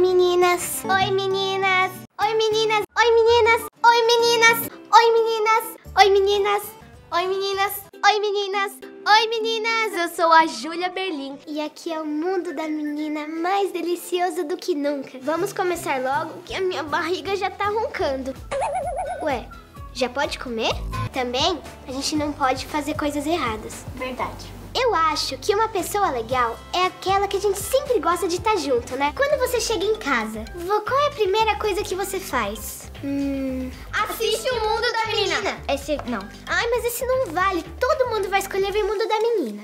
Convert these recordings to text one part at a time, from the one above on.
meninas. Oi, meninas. Oi, meninas. Oi, meninas. Oi, meninas. Oi, meninas. Oi, meninas. Oi, meninas. Oi, meninas. Oi, meninas. Eu sou a Júlia Berlim e aqui é o mundo da menina mais delicioso do que nunca. Vamos começar logo que a minha barriga já tá roncando. Ué, já pode comer? Também, a gente não pode fazer coisas erradas. Verdade. Eu acho que uma pessoa legal é aquela que a gente sempre gosta de estar junto, né? Quando você chega em casa, qual é a primeira coisa que você faz? Assiste o Mundo da Menina. Esse não. Ai, mas esse não vale. Todo mundo vai escolher ver o Mundo da Menina.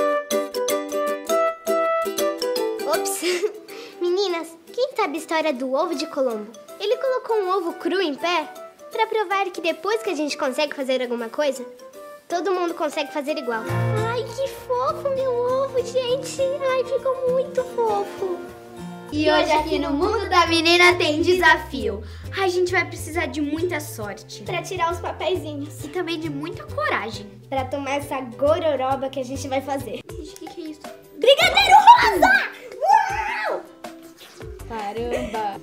Ops. Meninas, quem sabe a história do ovo de Colombo? Ele colocou um ovo cru em pé pra provar que depois que a gente consegue fazer alguma coisa, todo mundo consegue fazer igual. Ai, que fofo meu ovo, gente. Ai, ficou muito fofo. E hoje aqui no Mundo da Menina tem desafio. A gente vai precisar de muita sorte. Pra tirar os papeizinhos. E também de muita coragem. Pra tomar essa gororoba que a gente vai fazer. Gente, o que é isso? Brigadeiro rosa! Uau! Caramba!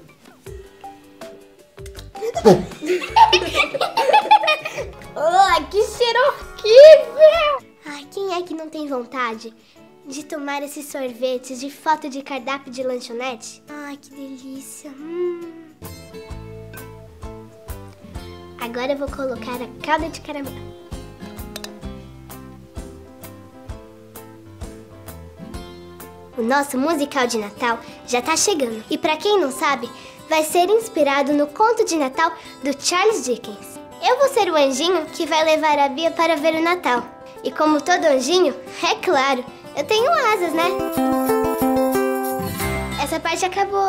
Ai, que cheiro horrível! Ai, quem é que não tem vontade de tomar esses sorvetes de foto de cardápio de lanchonete? Ai, que delícia! Agora eu vou colocar a calda de caramelo. O nosso musical de Natal já tá chegando. E pra quem não sabe, vai ser inspirado no conto de Natal do Charles Dickens. Eu vou ser o anjinho que vai levar a Bia para ver o Natal. E como todo anjinho, é claro, eu tenho asas, né? Essa parte acabou.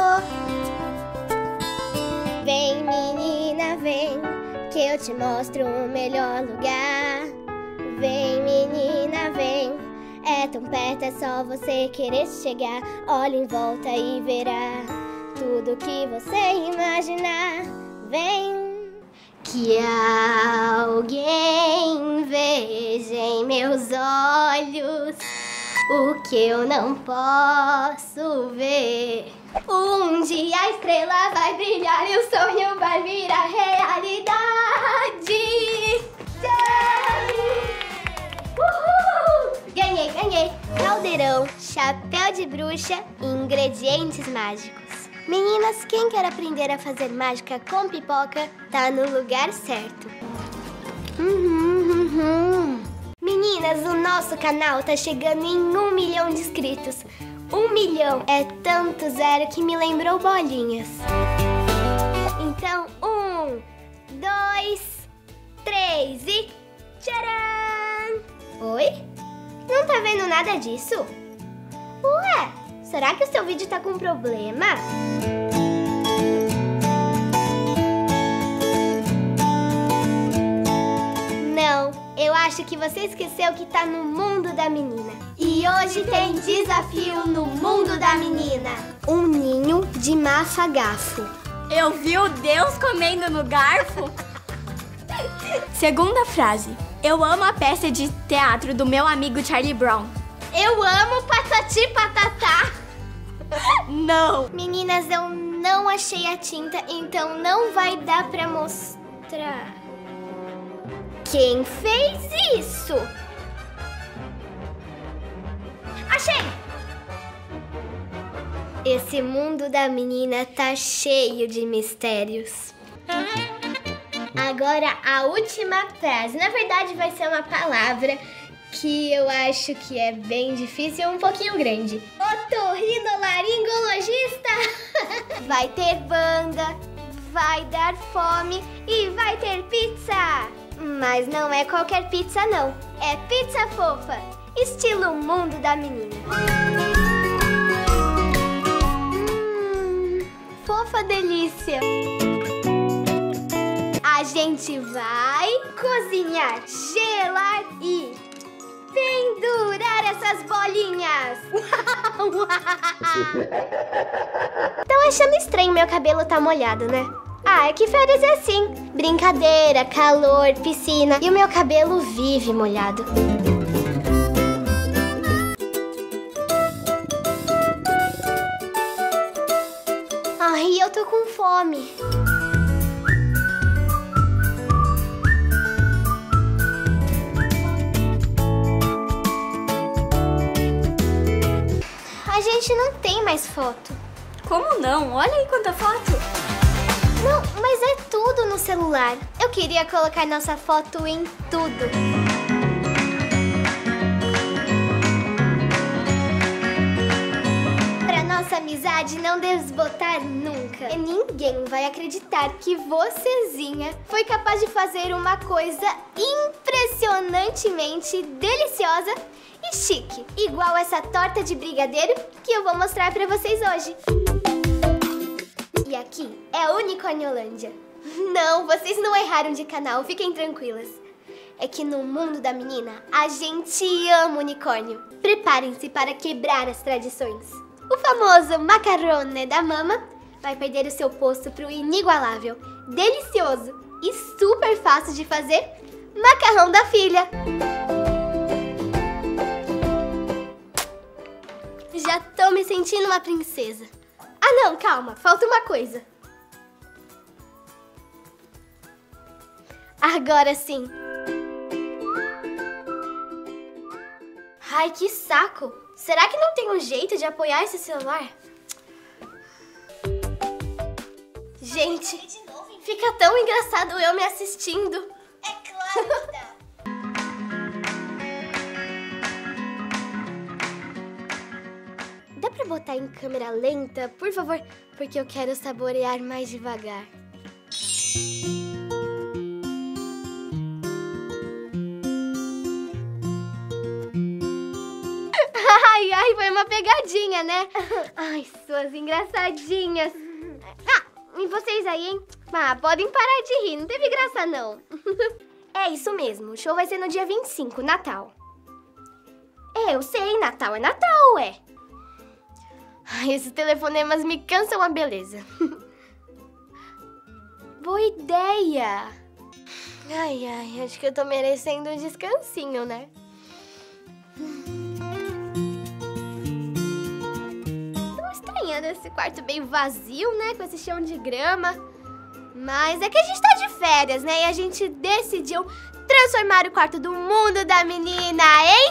Vem, menina, vem, que eu te mostro o melhor lugar. Vem, menina, vem, é tão perto, é só você querer chegar. Olha em volta e verá tudo que você imaginar. Vem. Que alguém veja em meus olhos o que eu não posso ver. Um dia a estrela vai brilhar e o sonho vai virar realidade. Uhul! Ganhei, ganhei! Caldeirão, chapéu de bruxa e ingredientes mágicos. Meninas, quem quer aprender a fazer mágica com pipoca, tá no lugar certo. Meninas, o nosso canal tá chegando em 1 milhão de inscritos. 1 milhão é tanto zero que me lembrou bolinhas. Então, 1, 2, 3 e tcharam! Oi? Não tá vendo nada disso? Ué, será que o seu vídeo tá com problema? Não, eu acho que você esqueceu que tá no mundo da menina. E hoje tem desafio no mundo da menina. Um ninho de mafagafo. Eu vi o Deus comendo no garfo? Segunda frase. Eu amo a peça de teatro do meu amigo Charlie Brown. Eu amo patati patatá. Não. Meninas, eu não achei a tinta, então não vai dar pra mostrar. Quem fez isso? Achei! Esse mundo da menina tá cheio de mistérios. Agora a última frase. Na verdade vai ser uma palavra que eu acho que é bem difícil e um pouquinho grande. Otorrinolaringologista! Vai ter banda, vai dar fome e vai ter pizza! Mas não é qualquer pizza não, é pizza fofa, estilo mundo da menina. Fofa delícia! A gente vai cozinhar, gelar e pendurar essas bolinhas. Tão achando estranho meu cabelo tá molhado, né? Ah, é que férias é assim. Brincadeira, calor, piscina e o meu cabelo vive molhado. Ai, eu tô com fome. A gente não tem mais foto. Como não? Olha aí quanta foto. Não, mas é tudo no celular. Eu queria colocar nossa foto em tudo. Pra nossa amizade não desbotar nunca. E ninguém vai acreditar que vocêzinha foi capaz de fazer uma coisa impressionantemente deliciosa e chique, igual essa torta de brigadeiro que eu vou mostrar pra vocês hoje. E aqui é a Unicórniolândia. Não, vocês não erraram de canal, fiquem tranquilas. É que no mundo da menina, a gente ama unicórnio. Preparem-se para quebrar as tradições. O famoso macarrone da mama vai perder o seu posto pro inigualável, delicioso e super fácil de fazer macarrão da filha. Já tô me sentindo uma princesa. Ah não, calma, falta uma coisa. Agora sim. Ai, que saco. Será que não tem um jeito de apoiar esse celular? Gente, fica tão engraçado eu me assistindo. É claro que dá. Dá pra botar em câmera lenta, por favor? Porque eu quero saborear mais devagar. Ai, ai, foi uma pegadinha, né? Ai, suas engraçadinhas. Ah, e vocês aí, hein? Ah, podem parar de rir, não teve graça não. É isso mesmo, o show vai ser no dia 25, Natal. É, eu sei, Natal é Natal, ué. Ai, esses telefonemas me cansam a beleza. Boa ideia. Ai, ai, acho que eu tô merecendo um descansinho, né? Tô estranhando esse quarto bem vazio, né? Com esse chão de grama. Mas é que a gente tá de férias, né? E a gente decidiu transformar o quarto do mundo da menina em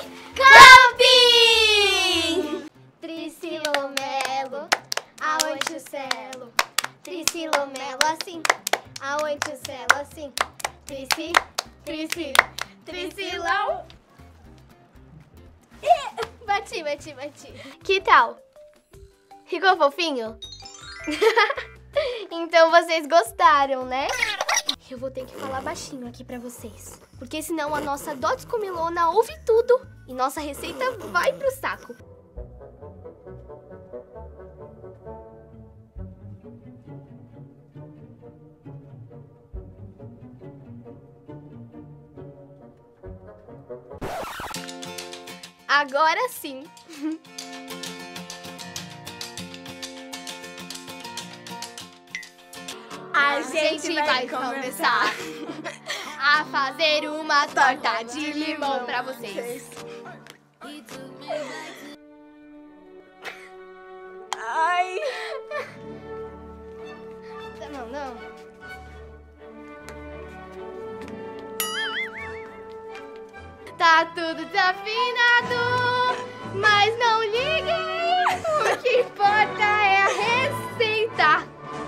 camping! Tricilomelo, aonde o celo. Tricilomelo assim, aonde o celo assim. Tricilão. Bati. Que tal? Ficou fofinho? Então vocês gostaram, né? Eu vou ter que falar baixinho aqui pra vocês, porque senão a nossa Dots Comilona ouve tudo e nossa receita vai pro saco. Agora sim. A gente vai começar a fazer uma torta de limão pra vocês. Ai. Não. Tá tudo desafinado, mas não liguem. O que importa é a receita.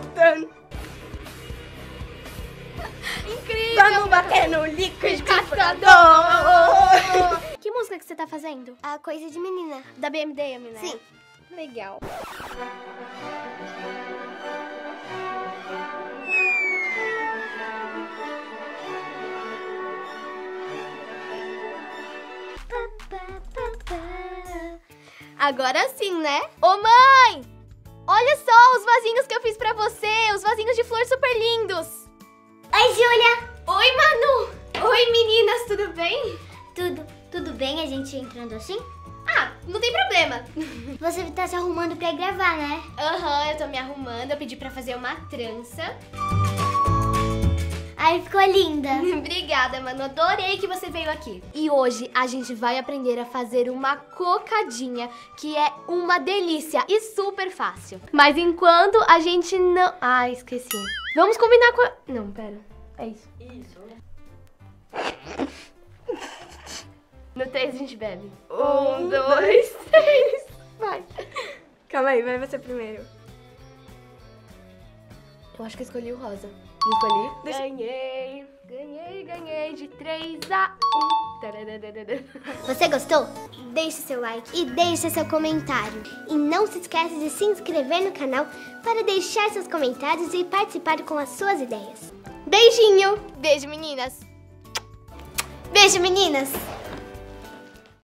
Incrível! Vamos bater no liquidificador! Que música que você tá fazendo? A Coisa de Menina. Da BMDM, né? Sim. Legal. Agora sim, né? Ô mãe! Olha só os vasinhos que eu fiz pra você! Os vasinhos de flor super lindos! Oi, Júlia! Oi, Manu! Oi, meninas, tudo bem? Tudo bem a gente entrando assim? Ah, não tem problema. Você tá se arrumando pra ir gravar, né? Aham, eu tô me arrumando, eu pedi pra fazer uma trança. Ai, ficou linda. Obrigada, mano. Adorei que você veio aqui. E hoje a gente vai aprender a fazer uma cocadinha, que é uma delícia e super fácil. Mas enquanto a gente não... Ah, esqueci. Vamos combinar com a... Não, pera. É isso. Isso. No 3 a gente bebe. 1, 2, 3. Vai. Calma aí, vai você primeiro. Eu acho que eu escolhi o rosa. Escolhi? Ganhei de 3 a 1. Você gostou? Deixe seu like e deixe seu comentário. E não se esqueça de se inscrever no canal para deixar seus comentários e participar com as suas ideias. Beijinho. Beijo, meninas. Beijo, meninas!